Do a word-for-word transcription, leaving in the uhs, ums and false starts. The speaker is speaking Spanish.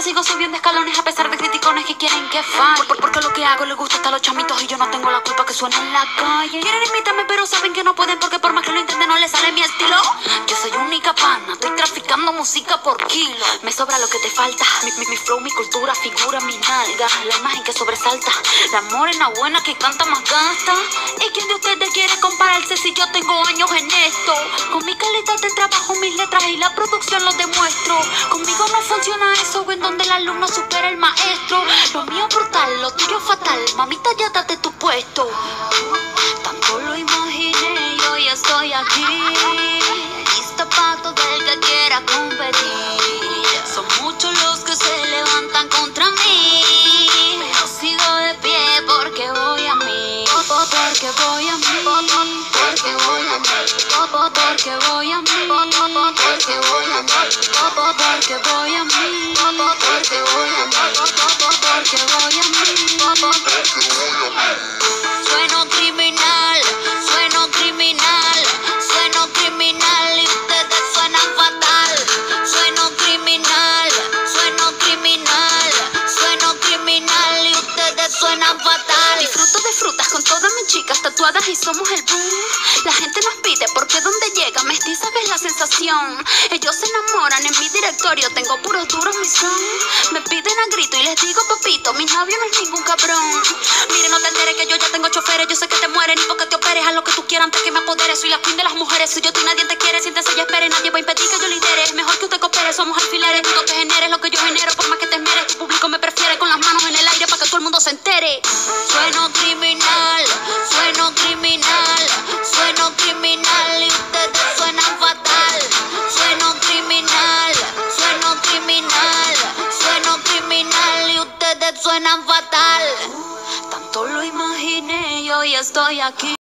que sigo subiendo escalones a pesar de criticones que quieren que falle. Por, porque lo que hago le gusta hasta a los chamitos y yo no tengo la culpa que suene en la calle. Quieren imitarme pero saben que no pueden porque por más que lo intenten no les sale mi estilo. Yo soy única pana, estoy traficando música por kilo. Me sobra lo que te falta, mi, mi, mi flow, mi cultura, figura, mi nalga, la imagen que sobresalta, la morena buena que canta más gasta. ¿Y quién de ustedes quiere compararse si yo tengo años en esto? Con mi calidad de trabajo, mis letras y la producción lo demuestro. Conmigo no funciona eso en donde el alumno supera al maestro. Lo mío brutal, lo tuyo fatal, mamita ya date tu puesto. Tanto lo imaginé y hoy estoy aquí, lista pa' todo el que quiera competir. Son muchos los que se levantan contra mí, pero sigo de pie porque voy a mí, porque voy a mí, porque voy a mí, porque voy a mí, porque voy a mí, porque voy a mí, porque voy a mí, porque voy a mí. Sueno criminal, sueno criminal, sueno criminal y ustedes suenan fatal. Sueno criminal, sueno criminal, sueno criminal y ustedes suenan fatal. Disfruto de frutas con todas mis chicas tatuadas y somos el boom. La gente nos pide porque donde llega mestiza ves la sensación. Ellos se enamoran en mi directorio, tengo puros duros mi son. Me piden a grito y les digo papito, mi novio no es ningún cabrón. Miren, no te enteres que yo ya tengo choferes, yo sé que te mueren y porque te operes, haz lo que tú quieras antes que me apodere. Soy la queen de las mujeres, soy yo, tú nadie te quiere, siéntese y espere, nadie va a impedir que yo lidere. Es mejor que usted coopere, somos alfileres, dudo que generes lo que yo genero, por más que te esmeres, tu público me prefiere con las manos en el aire para que todo el mundo se entere. Sueno criminal, sueno criminal, sueno criminal y ustedes suenan fatal. Sueno criminal, sueno criminal, sueno criminal y ustedes suenan fatal. Tanto lo imaginé y hoy estoy aquí.